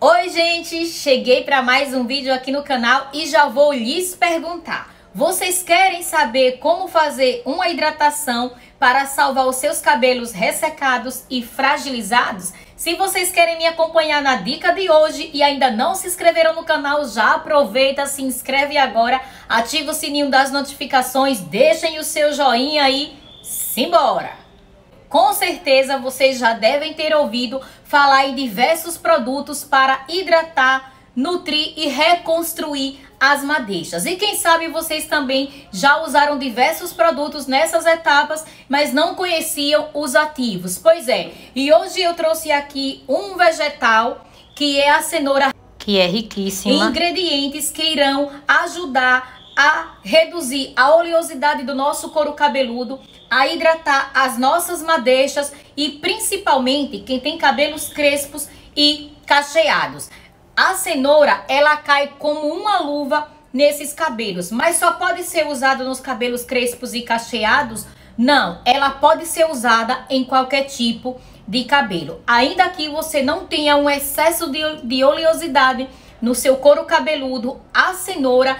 Oi gente, cheguei para mais um vídeo aqui no canal e já vou lhes perguntar. Vocês querem saber como fazer uma hidratação para salvar os seus cabelos ressecados e fragilizados? Se vocês querem me acompanhar na dica de hoje e ainda não se inscreveram no canal, já aproveita, se inscreve agora, ativa o sininho das notificações, deixem o seu joinha aí, simbora! Com certeza vocês já devem ter ouvido falar em diversos produtos para hidratar, nutrir e reconstruir as madeixas. E quem sabe vocês também já usaram diversos produtos nessas etapas, mas não conheciam os ativos. Pois é, e hoje eu trouxe aqui um vegetal que é a cenoura, que é riquíssima em ingredientes que irão ajudar a reduzir a oleosidade do nosso couro cabeludo, a hidratar as nossas madeixas e principalmente quem tem cabelos crespos e cacheados. A cenoura, ela cai como uma luva nesses cabelos, mas só pode ser usada nos cabelos crespos e cacheados? Não, ela pode ser usada em qualquer tipo de cabelo. Ainda que você não tenha um excesso de oleosidade no seu couro cabeludo, a cenoura,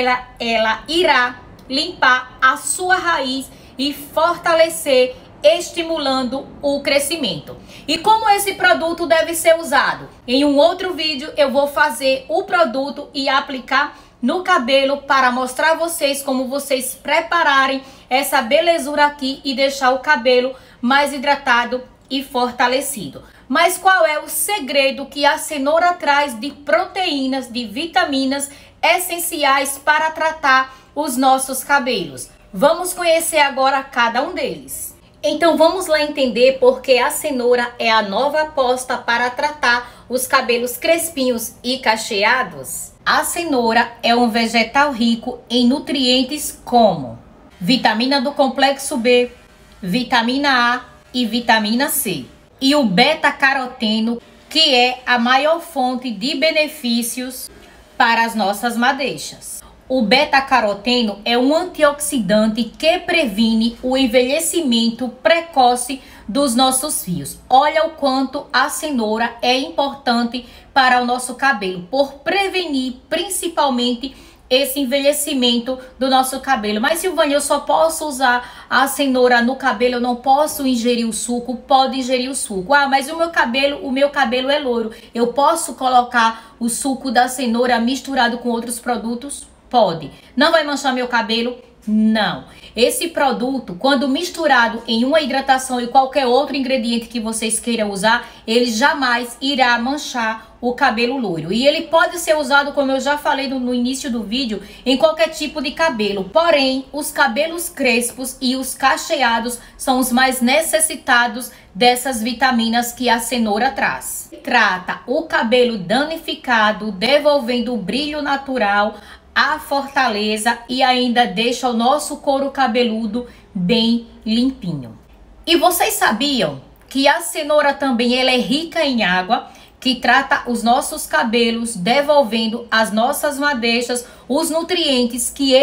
ela irá limpar a sua raiz e fortalecer, estimulando o crescimento. E como esse produto deve ser usado? Em um outro vídeo eu vou fazer o produto e aplicar no cabelo para mostrar a vocês como vocês prepararem essa belezura aqui e deixar o cabelo mais hidratado e fortalecido. Mas qual é o segredo que a cenoura traz de proteínas, de vitaminas essenciais para tratar os nossos cabelos? Vamos conhecer agora cada um deles. Então vamos lá entender porque a cenoura é a nova aposta para tratar os cabelos crespinhos e cacheados. A cenoura é um vegetal rico em nutrientes como vitamina do complexo B, vitamina A e vitamina C. E o beta-caroteno, que é a maior fonte de benefícios para as nossas madeixas. O beta-caroteno é um antioxidante que previne o envelhecimento precoce dos nossos fios. Olha o quanto a cenoura é importante para o nosso cabelo, por prevenir principalmente esse envelhecimento do nosso cabelo. Mas Silvânia, eu só posso usar a cenoura no cabelo, eu não posso ingerir o suco? Pode ingerir o suco. Ah, mas o meu cabelo é loiro, eu posso colocar o suco da cenoura misturado com outros produtos? Pode. Não vai manchar meu cabelo? Não. Esse produto, quando misturado em uma hidratação e qualquer outro ingrediente que vocês queiram usar, ele jamais irá manchar o cabelo loiro. E ele pode ser usado, como eu já falei no início do vídeo, em qualquer tipo de cabelo. Porém, os cabelos crespos e os cacheados são os mais necessitados dessas vitaminas que a cenoura traz. Trata o cabelo danificado, devolvendo o brilho natural, a fortaleza e ainda deixa o nosso couro cabeludo bem limpinho. E vocês sabiam que a cenoura também ela é rica em água, que trata os nossos cabelos, devolvendo às nossas madeixas os nutrientes que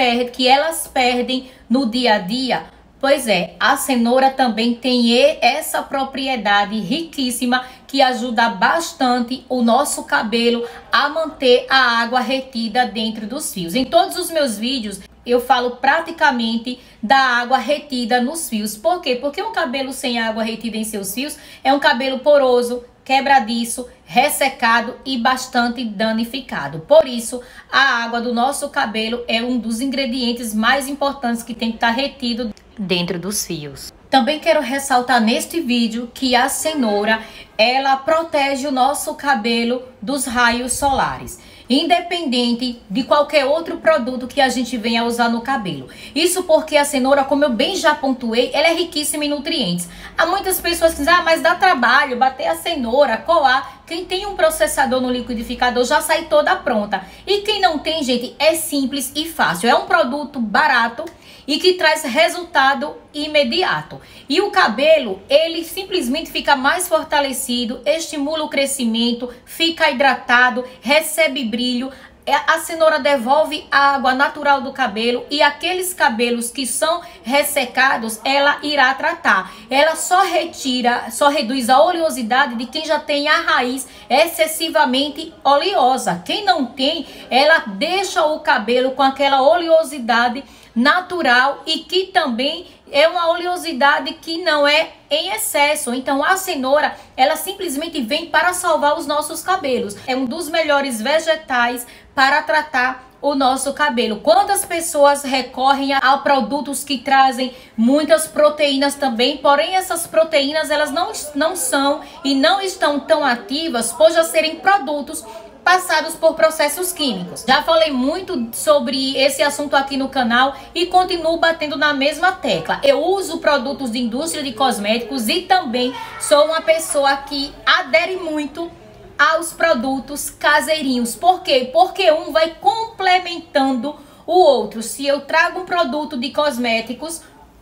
elas perdem no dia a dia? Pois é, a cenoura também tem essa propriedade riquíssima que ajuda bastante o nosso cabelo a manter a água retida dentro dos fios. Em todos os meus vídeos eu falo praticamente da água retida nos fios. Por quê? Porque um cabelo sem água retida em seus fios é um cabelo poroso, quebradiço, ressecado e bastante danificado. Por isso, a água do nosso cabelo é um dos ingredientes mais importantes que tem que estar retido dentro dos fios. Também quero ressaltar neste vídeo que a cenoura, ela protege o nosso cabelo dos raios solares, independente de qualquer outro produto que a gente venha usar no cabelo. Isso porque a cenoura, como eu bem já pontuei, ela é riquíssima em nutrientes. Há muitas pessoas que dizem, ah, mas dá trabalho bater a cenoura, coar. Quem tem um processador no liquidificador já sai toda pronta. E quem não tem, gente, é simples e fácil. É um produto barato e que traz resultado imediato. E o cabelo, ele simplesmente fica mais fortalecido, estimula o crescimento, fica hidratado, recebe brilho, a cenoura devolve a água natural do cabelo e aqueles cabelos que são ressecados, ela irá tratar. Ela só reduz a oleosidade de quem já tem a raiz excessivamente oleosa. Quem não tem, ela deixa o cabelo com aquela oleosidade natural e que também é uma oleosidade que não é em excesso. Então a cenoura, ela simplesmente vem para salvar os nossos cabelos. É um dos melhores vegetais para tratar o nosso cabelo. Quantas pessoas recorrem a produtos que trazem muitas proteínas também, porém essas proteínas elas não são e não estão tão ativas por já serem produtos passados por processos químicos. Já falei muito sobre esse assunto aqui no canal e continuo batendo na mesma tecla. Eu uso produtos de indústria de cosméticos e também sou uma pessoa que adere muito aos produtos caseirinhos. Por quê? Porque um vai complementando o outro. Se eu trago um produto de cosméticos,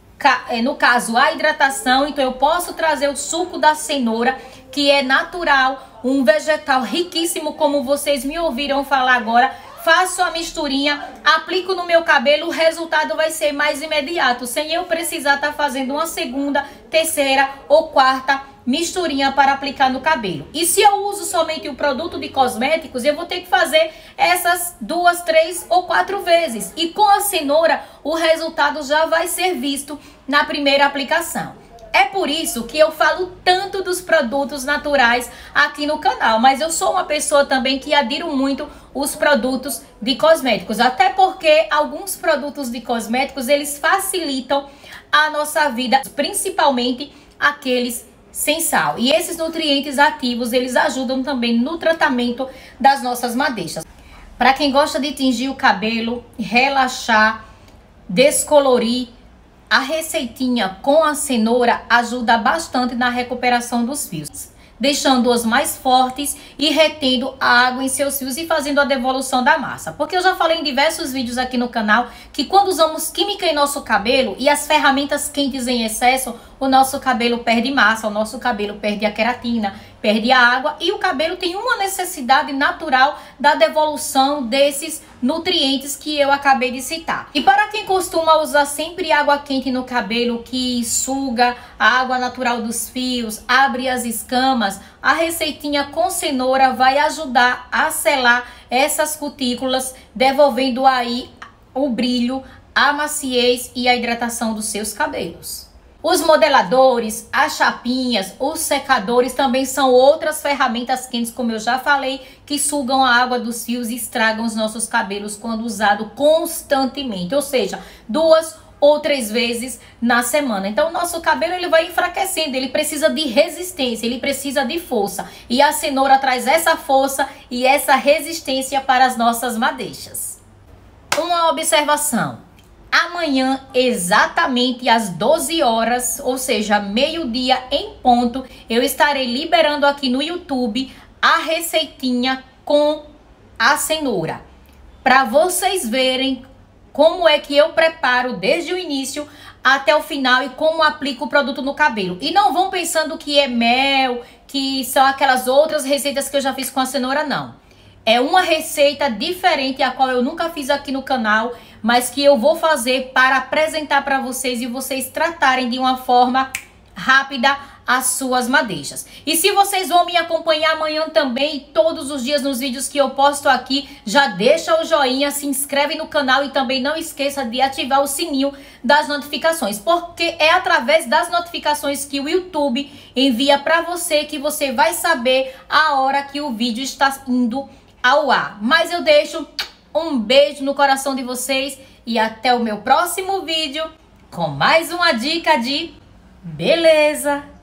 no caso a hidratação, então eu posso trazer o suco da cenoura, que é natural, um vegetal riquíssimo, como vocês me ouviram falar agora. Faço a misturinha, aplico no meu cabelo, o resultado vai ser mais imediato, sem eu precisar estar fazendo uma segunda, terceira ou quarta misturinha para aplicar no cabelo. E se eu uso somente o produto de cosméticos, eu vou ter que fazer essas 2, 3 ou 4 vezes. E com a cenoura, o resultado já vai ser visto na primeira aplicação. É por isso que eu falo tanto dos produtos naturais aqui no canal. Mas eu sou uma pessoa também que adiro muito os produtos de cosméticos. Até porque alguns produtos de cosméticos, eles facilitam a nossa vida, principalmente aqueles sem sal. E esses nutrientes ativos, eles ajudam também no tratamento das nossas madeixas. Para quem gosta de tingir o cabelo, relaxar, descolorir, a receitinha com a cenoura ajuda bastante na recuperação dos fios, deixando-os mais fortes e retendo a água em seus fios e fazendo a devolução da massa. Porque eu já falei em diversos vídeos aqui no canal que quando usamos química em nosso cabelo e as ferramentas quentes em excesso, o nosso cabelo perde massa, o nosso cabelo perde a queratina, perde a água e o cabelo tem uma necessidade natural da devolução desses nutrientes que eu acabei de citar. E para quem costuma usar sempre água quente no cabelo, que suga a água natural dos fios, abre as escamas, a receitinha com cenoura vai ajudar a selar essas cutículas, devolvendo aí o brilho, a maciez e a hidratação dos seus cabelos. Os modeladores, as chapinhas, os secadores também são outras ferramentas quentes, como eu já falei, que sugam a água dos fios e estragam os nossos cabelos quando usado constantemente, ou seja, 2 ou 3 vezes na semana. Então o nosso cabelo ele vai enfraquecendo, ele precisa de resistência, ele precisa de força. E a cenoura traz essa força e essa resistência para as nossas madeixas. Uma observação. Amanhã, exatamente às 12 horas, ou seja, meio-dia em ponto, eu estarei liberando aqui no YouTube a receitinha com a cenoura. Para vocês verem como é que eu preparo desde o início até o final e como aplico o produto no cabelo. E não vão pensando que é mel, que são aquelas outras receitas que eu já fiz com a cenoura, não. É uma receita diferente, a qual eu nunca fiz aqui no canal, mas que eu vou fazer para apresentar para vocês e vocês tratarem de uma forma rápida as suas madeixas. E se vocês vão me acompanhar amanhã também, todos os dias nos vídeos que eu posto aqui, já deixa o joinha, se inscreve no canal e também não esqueça de ativar o sininho das notificações, porque é através das notificações que o YouTube envia para você que você vai saber a hora que o vídeo está indo ao ar. Mas eu deixo um beijo no coração de vocês e até o meu próximo vídeo com mais uma dica de beleza.